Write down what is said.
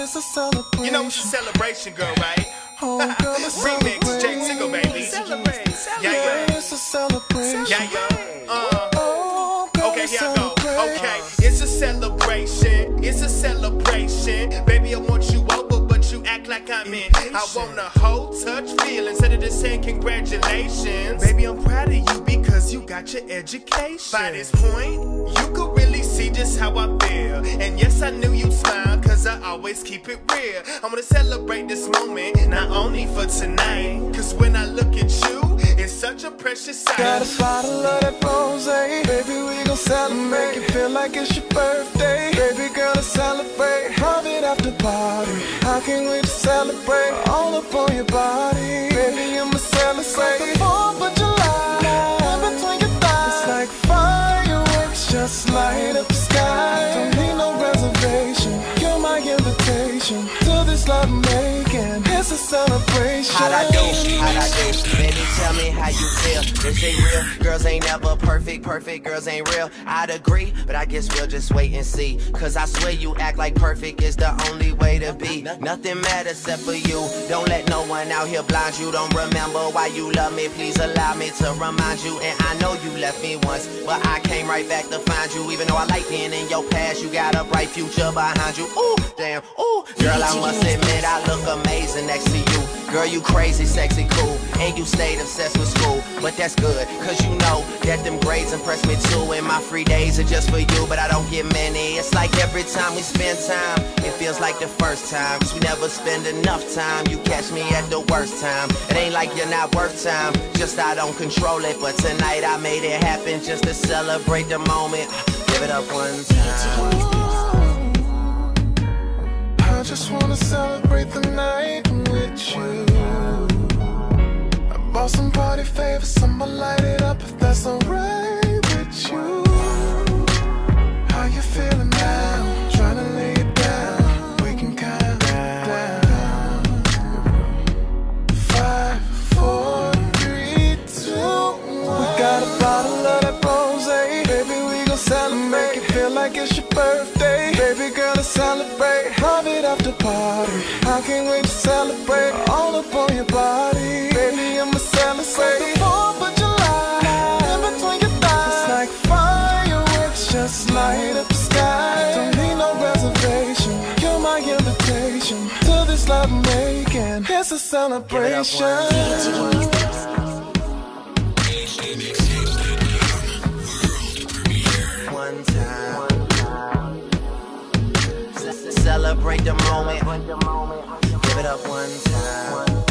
it's a celebration. You know it's a celebration, girl, right? Oh, girl, it's Remix, Jay Tingle, baby. Celebrate, celebrate. Yeah. It's a celebration. Yeah. Oh, girl, Okay, here I go. celebrate. Okay, it's a celebration. It's a celebration. Baby, I want you over, but you act like I'm in. I wanna hold, touch, feel instead of just saying congratulations. Baby, I'm proud of you because you got your education. By this point, you could really see just how I feel. And yes, I knew you'd smile, cause I always keep it real. I wanna celebrate this moment, not only for tonight. Cause when I look at you, it's such a precious sight. Got a bottle of that rosé, baby, we gon' celebrate. Make it feel like it's your birthday, baby girl, let's celebrate. Private after party, I can't wait to celebrate. All up on your body, baby, I'ma celebrate. It's like the 4th of July, in between your thighs. It's like fireworks, just light up the sky. Don't need no reservation, you're my invitation to this love making. It's a celebration. How'd I do? Baby, tell me how you feel. Is it real? Girls ain't never perfect girls ain't real. I'd agree, but I guess we'll just wait and see. Cause I swear you act like perfect is the only way to be. Nothing matters except for you. Don't let no one out here blind you. Don't remember why you love me. Please allow me to remind you. And I know you left me once, but I came right back to find you. Even though I like being in your past, you got a bright future behind you. Ooh, damn, ooh. Girl, I must admit I look amazing next to you. Girl, you crazy, sexy, cool. And you stayed obsessed with school. But that's good, cause you know that them grades impress me too. And my free days are just for you, but I don't get many. It's like every time we spend time, it feels like the first time. Cause we never spend enough time. You catch me at the worst time. It ain't like you're not worth time, just I don't control it. But tonight I made it happen just to celebrate the moment. Give it up one time. I just wanna celebrate the night with you. I bought some party favors, I'ma light it up if that's alright with you. How you feeling now? Tryna lay it down. We can count down. 5, 4, 3, 2, 1. We got a bottle of that rosé, baby, we gon' celebrate. Make it feel like it's your birthday, baby girl, let's celebrate. Private after party, I can't wait to celebrate. All up on your body, baby, I'ma celebrate. It's like the 4th of July, in between your thighs. It's like fireworks, just light up the sky. Don't need no reservation, you're my invitation to this love making. It's a celebration. One time. Celebrate the moment. Give it up one time.